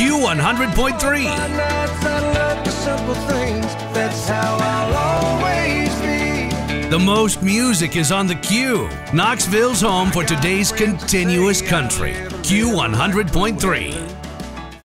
Q100.3. The most music is on the Q. Knoxville's home for today's continuous country. Q100.3.